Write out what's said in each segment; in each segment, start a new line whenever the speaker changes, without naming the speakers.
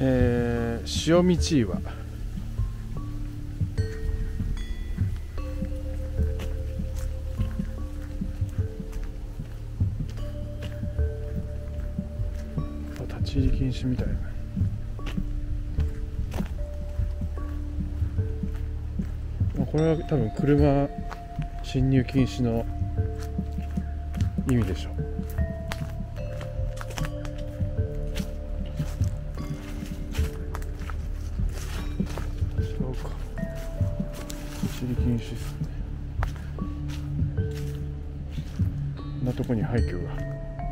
塩道岩、立ち入り禁止みたいな。これは多分車進入禁止の意味でしょう。そうか、立ち入り禁止ですね。こんなとこに廃墟が。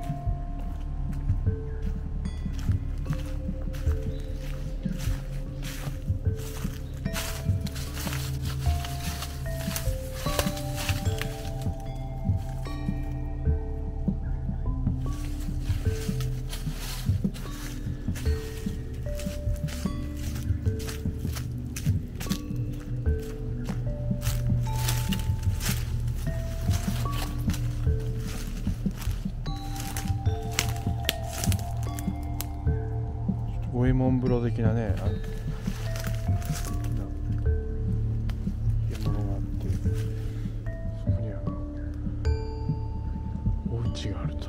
五右衛門風呂的なね、山があって、そこにはお家があると。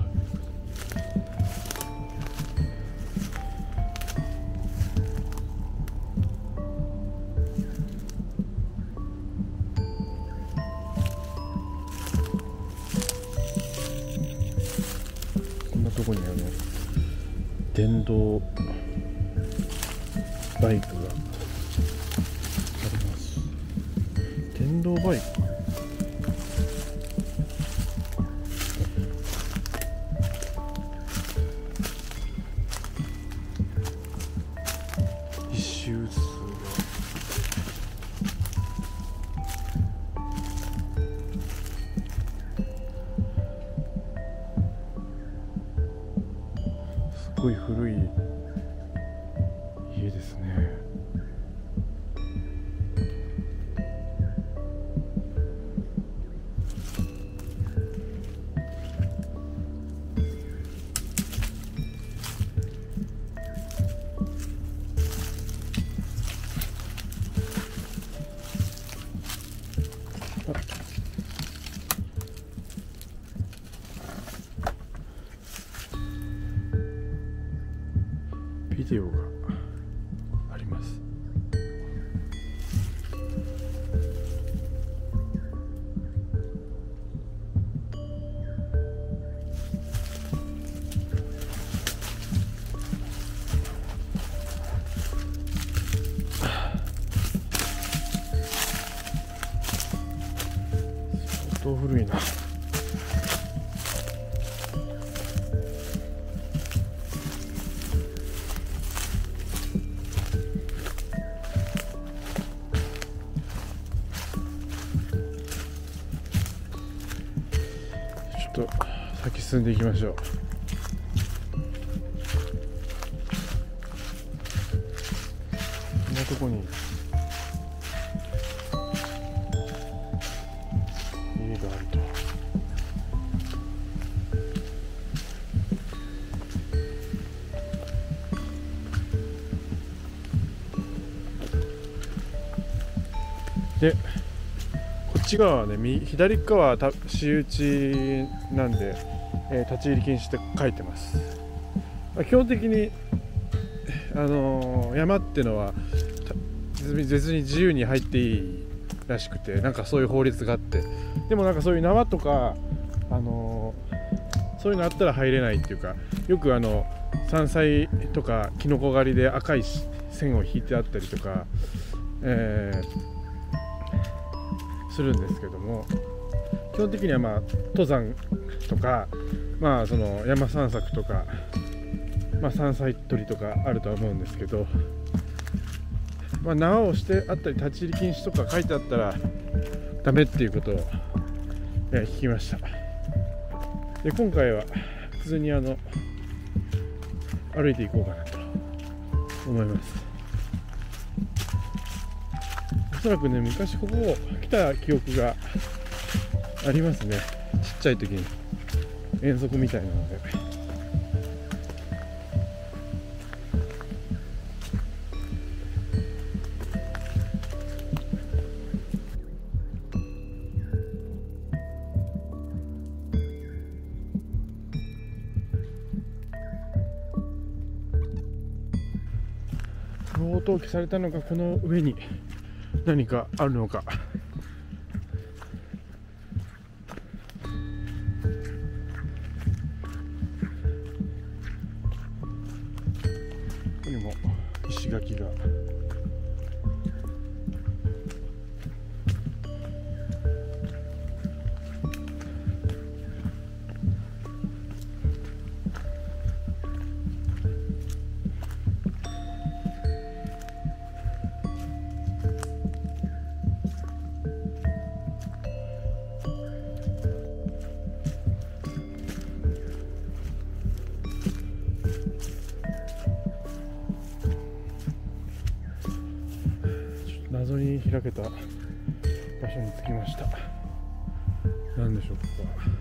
こんなとこに電動バイクがあります。電動バイク、一周数がすごい古い家ですね。ビデオがあります。相当古いな。ちょっと先進んでいきましょう。こんなとこに家があるとは。で、こっち側はね、左側は私有地なんで、立ち入り禁止って書いてます。基本的に山ってのは別に自由に入っていいらしくて、なんかそういう法律があって、でもなんかそういう縄とかそういうのあったら入れないっていうか、よく山菜とかキノコ狩りで赤い線を引いてあったりとか、するんですけども、基本的には登山とか、その山散策とか、山菜採りとかあるとは思うんですけど、縄をしてあったり立ち入り禁止とか書いてあったらダメっていうことを、聞きました。で、今回は普通に歩いていこうかなと思います。おそらくね、昔ここ来た記憶がありますね。ちっちゃい時に遠足みたいなので。 不法投棄されたのか、この上に何かあるのか。ここにも石垣が。謎に開けた場所に着きました。何でしょう、ここは。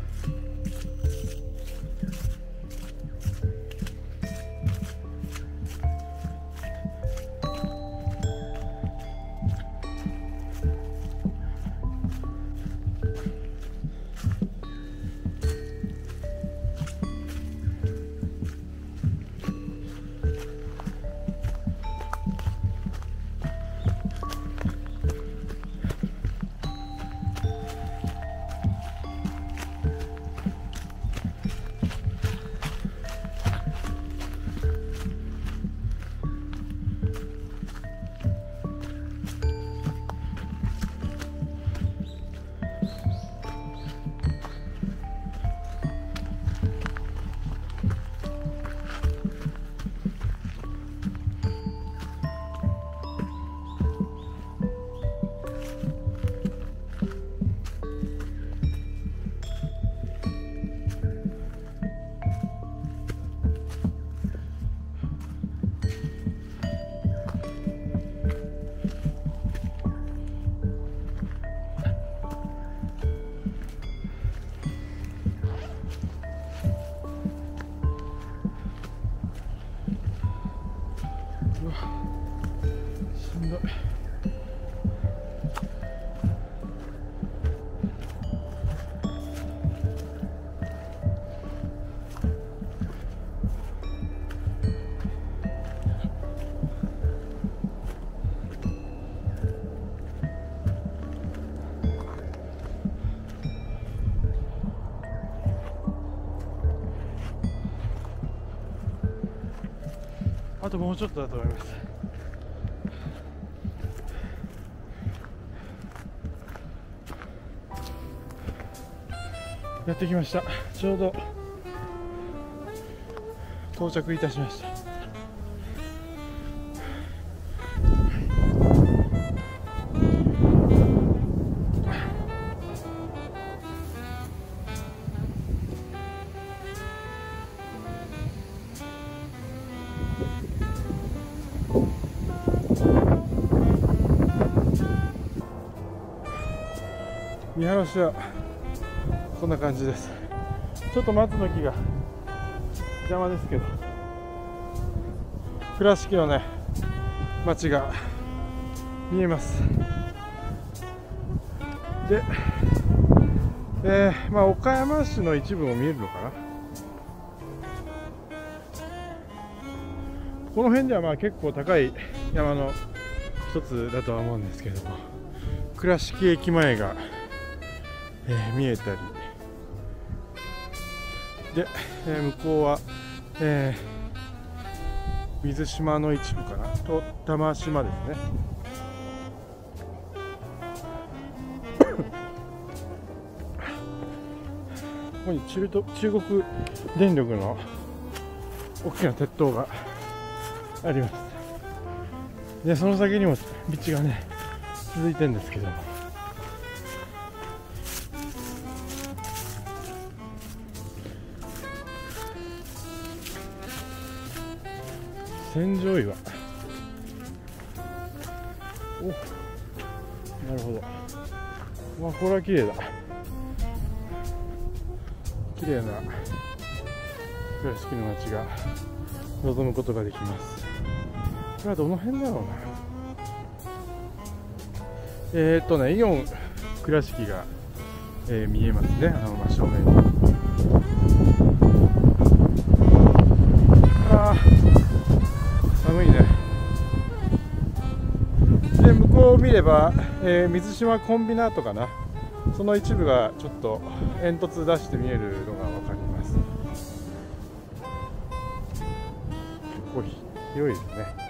うわ、しんどい。あともうちょっとだと思います。やってきました。ちょうど到着いたしました。見晴らしはこんな感じです。ちょっと松の木が邪魔ですけど、倉敷のね町が見えます。で、岡山市の一部も見えるのかな。この辺では結構高い山の一つだとは思うんですけれども、倉敷駅前が見えたりで、向こうは、水島の一部かなと玉島ですね。ここに中国電力の大きな鉄塔があります。でその先にも道がね続いてるんですけども、千条岩。お、なるほど。これは綺麗だ。綺麗な倉敷の街が望むことができます。これはどの辺だろうな。イオン倉敷が、見えますね。真正面に。寒いね。 見れば、水島コンビナートかな、その一部がちょっと煙突出して見えるのが分かります。結構広いですね。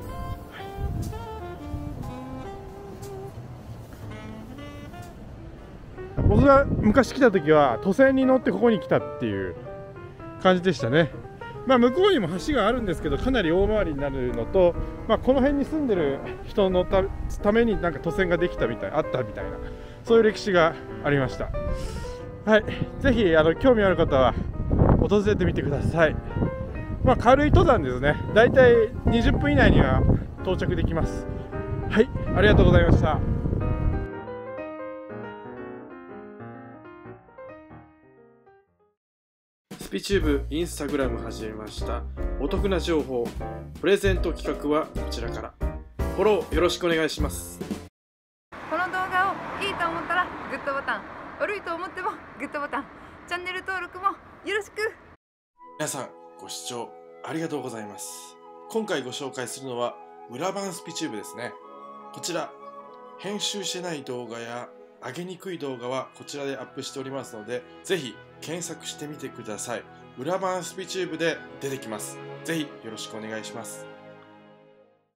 僕が昔来た時は都線に乗ってここに来たっていう感じでしたね。まあ向こうにも橋があるんですけど、かなり大回りになるのと、まあ、この辺に住んでる人のためになんか都線ができたみたい、あったみたいな、そういう歴史がありました。はい、ぜひ興味ある方は訪れてみてください。まあ、軽い登山ですね。だいたい20分以内には到着できます。はい、ありがとうございました。スピチューブインスタグラム始めました。お得な情報、プレゼント企画はこちらから。フォローよろしくお願いします。
この動画をいいと思ったらグッドボタン、悪いと思ってもグッドボタン、チャンネル登録もよろしく。
皆さんご視聴ありがとうございます。今回ご紹介するのは裏版スピチューブですね。こちら編集してない動画や上げにくい動画はこちらでアップしておりますので、ぜひ検索してみてください。裏版スピチューブで出てきます。ぜひよろしくお願いします。